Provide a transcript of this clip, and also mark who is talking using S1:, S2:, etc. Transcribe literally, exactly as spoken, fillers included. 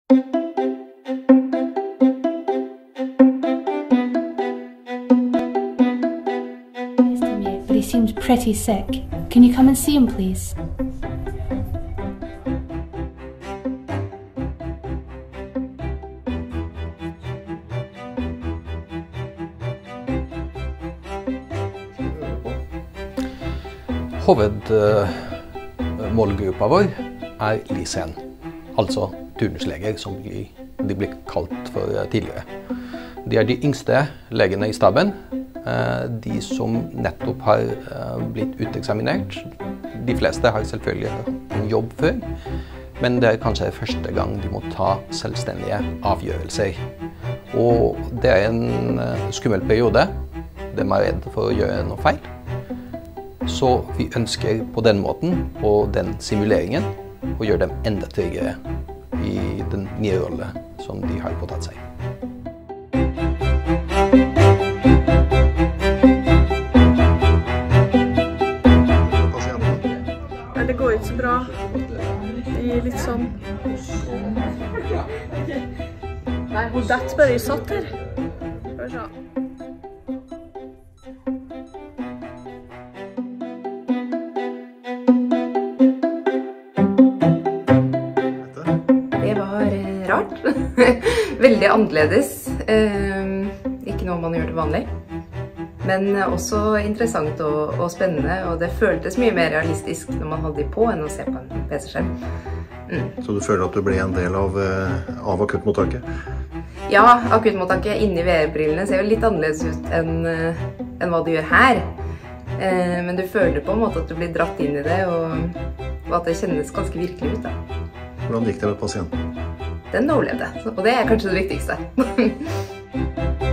S1: But he seems pretty sick. Can you come and see him, please?
S2: Hovedmålgruppa vår er LISEN, altså turnusleger som de blir kalt for tidligere. De er de yngste legene i staben, de som nettopp har blitt uteksaminert. De fleste har selvfølgelig en jobb før, men det er kanskje første gang de må ta selvstendige avgjørelser. Og det er en skummel periode. De er redde for å gjøre noe feil. Så vi ønsker på den måten og den simuleringen å gjøre dem enda tryggere i den nye rollen som de har påtatt seg.
S3: Det går ikke så bra. Det gir litt sånn... Nei, hun detter bare i satt her. Skal vi se.
S4: Rart. Veldig annerledes. Eh, ikke noe man gjør til vanlig. Men også interessant og, og spennende, og det føltes mye mer realistisk når man hadde de på enn å se på en P C-skjerm. Mm.
S5: Så du føler at du ble en del av, av akuttmottaket?
S4: Ja, akuttmottaket inni V R-brillene ser jo litt annerledes ut enn, enn hva du gjør her. Eh, men du føler på en måte at du blir dratt inn i det, og, og at det kjennes ganske virkelig ut da.
S5: Hvordan gikk det med pasienten?
S4: Den overlevde, og det er kanskje det viktigste.